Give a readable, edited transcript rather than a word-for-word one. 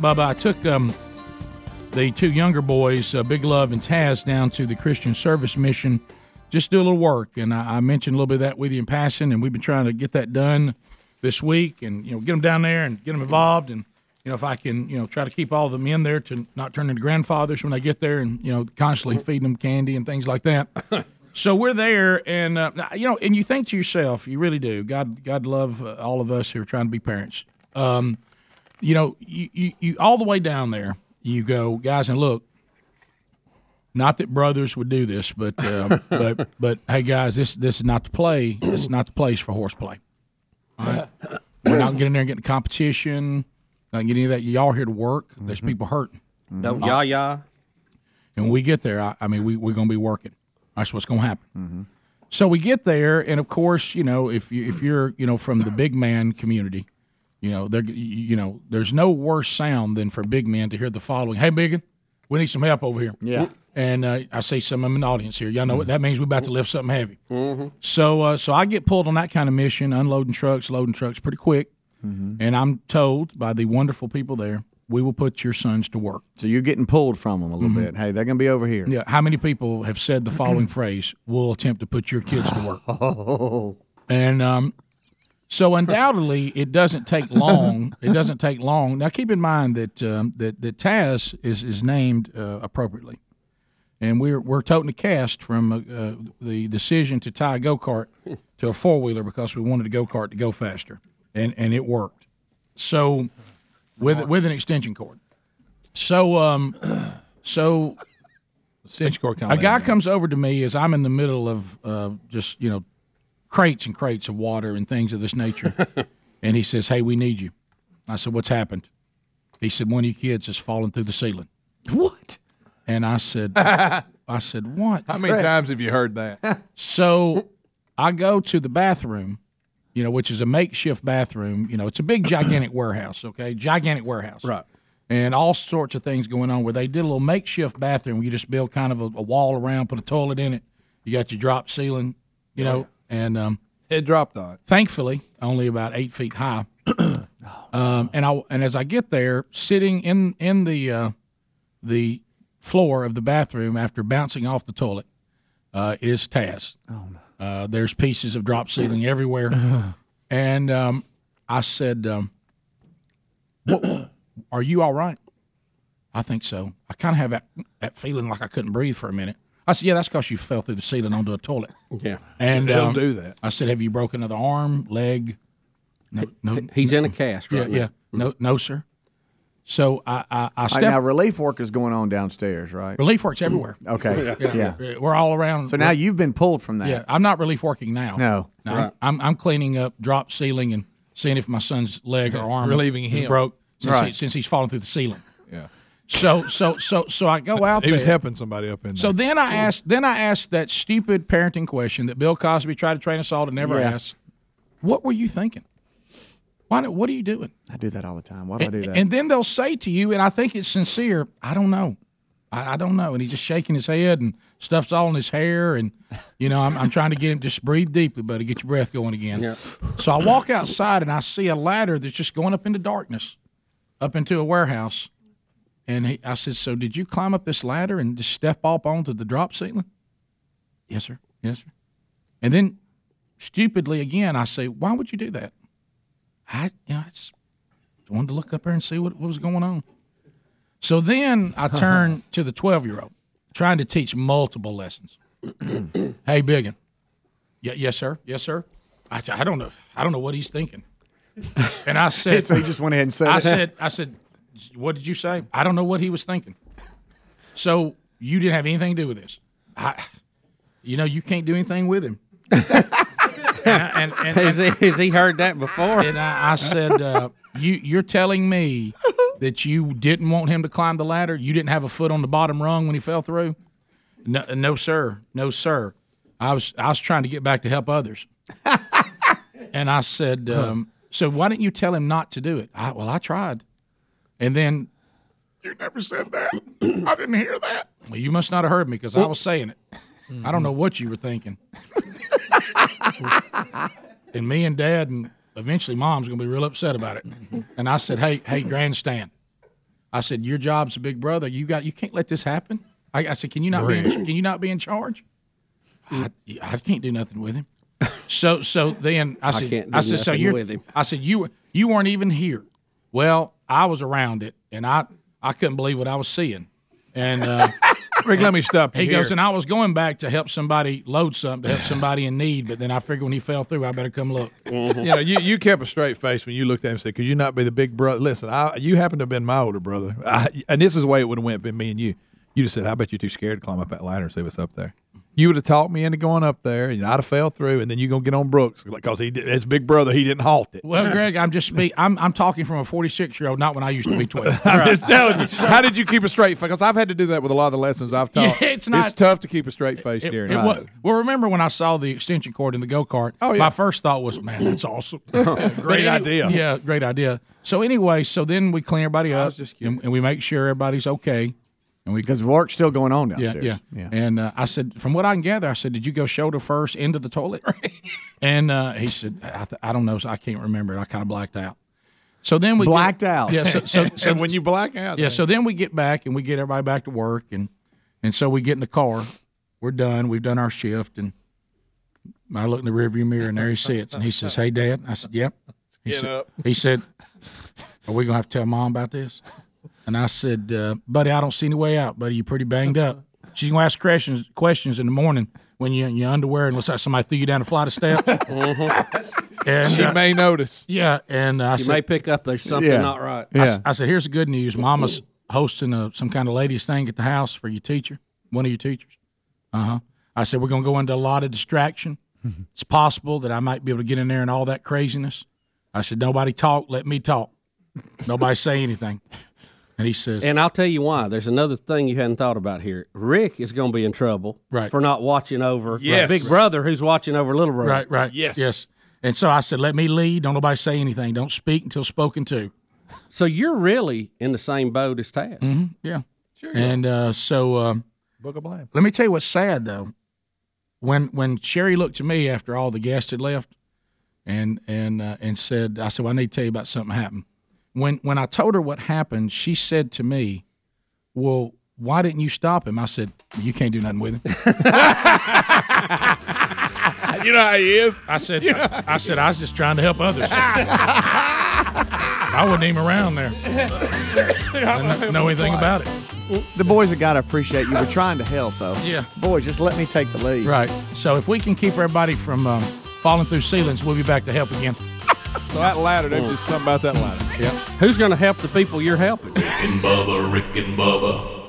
Bubba, I took the two younger boys, Big Love and Taz, down to the Christian Service Mission, just do a little work. And I mentioned a little bit of that with you in passing, and we've been trying to get that done this week, and get them down there and get them involved. And if I can, try to keep all of them in there to not turn into grandfathers when they get there, and constantly feeding them candy and things like that. So we're there, and and you think to yourself, you really do. God love all of us who are trying to be parents. You all the way down there, you go, guys, and look. Not that brothers would do this, but but hey, guys, this is not the play. This is not the place for horseplay. All right, we're not getting there and getting competition. Not getting any of that. Y'all are here to work. There's people hurting. Don't And when we get there, we're going to be working. That's what's going to happen. So we get there, and of course, if you're from the big man community, there's no worse sound than for big men to hear the following: "Hey, biggin, we need some help over here." Yeah. And I see some of them in the audience here. Y'all know what that means. We're about to lift something heavy. So I get pulled on that kind of mission, unloading trucks, loading trucks pretty quick. And I'm told by the wonderful people there, we will put your sons to work. So you're getting pulled from them a little bit. Hey, they're going to be over here. Yeah. How many people have said the following phrase, we'll attempt to put your kids to work? And so undoubtedly, it doesn't take long. Now, keep in mind that that Taz is named appropriately. And we're toting a cast from the decision to tie a go-kart to a four-wheeler because we wanted a go-kart to go faster, and it worked. So with an extension cord. So extension cord a guy comes over to me as I'm in the middle of just crates and crates of water and things of this nature, and he says, "Hey, we need you." I said, "What's happened?" He said, "One of you kids has fallen through the ceiling." What? And I said, "What?" How many times have you heard that? So I go to the bathroom, which is a makeshift bathroom. It's a big, gigantic warehouse, okay? Gigantic warehouse. Right. And all sorts of things going on where they did a little makeshift bathroom where you just build kind of a wall around, put a toilet in it. You got your drop ceiling, and It dropped on it. thankfully only about 8 feet high. And as I get there, sitting in the floor of the bathroom after bouncing off the toilet is Taz. Oh, no. There's pieces of drop ceiling everywhere. And I said, are you all right? I think so. I kind of have that feeling like I couldn't breathe for a minute. I said, yeah, that's because you fell through the ceiling onto a toilet. Yeah. And Don't do that. I said, have you broken another arm, leg? No. He's in a cast right now. Yeah. No, sir. So I stepped. Now, relief work is going on downstairs, right? Relief work's everywhere. Okay. Yeah. We're all around. So now you've been pulled from that. Yeah, I'm not relief working now. No. Right. I'm cleaning up drop ceiling and seeing if my son's leg or arm Relieving is him. broke Right. since he's fallen through the ceiling. Yeah. So I go out He there. was helping somebody up in there. So then I asked that stupid parenting question that Bill Cosby tried to train us all to never ask. What were you thinking? What are you doing? I do that all the time. Why do I do that? And then they'll say to you, and I think it's sincere, I don't know. I don't know. And he's just shaking his head and stuff's all in his hair. And, I'm trying to get him to just breathe deeply, buddy, get your breath going again. Yeah. So I walk outside and I see a ladder that's just going up into darkness, up into a warehouse. And I said, so did you climb up this ladder and just step up onto the drop ceiling? Yes, sir. Yes, sir. And then stupidly again, I say, why would you do that? I just wanted to look up there and see what was going on. So then I turned to the 12-year-old, trying to teach multiple lessons. Hey, biggin. Yes, sir. Yes, sir. I said, I don't know what he's thinking. And I said, So he just went ahead and said it? I said, what did you say? I don't know what he was thinking. So you didn't have anything to do with this. You can't do anything with him. And Has he heard that before? And I said, you're telling me that you didn't want him to climb the ladder? You didn't have a foot on the bottom rung when he fell through? No, sir. No, sir. I was trying to get back to help others. And I said, so why didn't you tell him not to do it? I tried. And then, you never said that. I didn't hear that. Well, you must not have heard me because I was saying it. I don't know what you were thinking. And me and Dad and eventually Mom's going to be real upset about it. And I said, hey, grandstand. I said, your job's a big brother. You can't let this happen. I said, can you not be in charge? I can't do nothing with him. So then I said, so you're with him. I said, you weren't even here. Well, I was around it, and I couldn't believe what I was seeing. And Rick, let me stop you he here. goes, and I was going back to help somebody load something, to help somebody in need, but then I figured when he fell through, I better come look. Mm-hmm. You kept a straight face when you looked at him and said, could you not be the big brother? Listen, you happen to have been my older brother. And this is the way it would have went for me and you. You just said, I bet you're too scared to climb up that ladder and see what's up there. You would have talked me into going up there, and I'd have fell through, and then you're going to get on Brooks because as big brother, he didn't halt it. Well, Greg, I'm talking from a 46-year-old, not when I used to be 12. I'm just telling you. How did you keep a straight face? Because I've had to do that with a lot of the lessons I've taught. Yeah, it's tough to keep a straight face during it. Well, remember when I saw the extension cord in the go-kart, my first thought was, man, that's awesome. Great idea. Yeah, great idea. So anyway, then we clean everybody up, and we make sure everybody's okay. Because work's still going on downstairs. Yeah. And I said, from what I can gather, I said, did you go shoulder first into the toilet? And he said, I don't know, so I can't remember it. I kind of blacked out. So then we blacked out. Yeah. So and when you black out, yeah. So then we get back and we get everybody back to work, and so we get in the car. We're done. We've done our shift, and I look in the rearview mirror, and there he sits, and he says, "Hey, Dad." I said, "Yep." He said, "Are we gonna have to tell Mom about this?" And I said, buddy, I don't see any way out, buddy. You're pretty banged up. She's going to ask questions in the morning when you're in your underwear and looks like somebody threw you down a flight of steps. And she may notice. Yeah. And she may pick up there's something not right. Yeah. I said, here's the good news. Mama's hosting some kind of ladies thing at the house for your teacher, one of your teachers. I said, we're going to go into a lot of distraction. It's possible that I might be able to get in there and all that craziness. I said, nobody talk. Let me talk. Nobody say anything. And he says, and I'll tell you why. There's another thing you hadn't thought about here. Rick is going to be in trouble for not watching over big brother who's watching over little brother. Right. Yes. And so I said, let me lead. Don't nobody say anything. Don't speak until spoken to. So you're really in the same boat as Tad. Mm-hmm. Yeah. Sure. And book of blame. Let me tell you what's sad though. When Sherry looked to me after all the guests had left, and said, I said, well, I need to tell you about something happened. When I told her what happened, she said to me, well, why didn't you stop him? I said, you can't do nothing with him. You know how he is? I said, I was just trying to help others. I wasn't even around there. I didn't know anything about it. The boys have got to appreciate you. We're trying to help, though. Yeah. Boys, just let me take the lead. Right. So if we can keep everybody from falling through ceilings, we'll be back to help again. So that ladder, there's just something about that ladder. Yeah. Who's going to help the people you're helping? Rick and Bubba.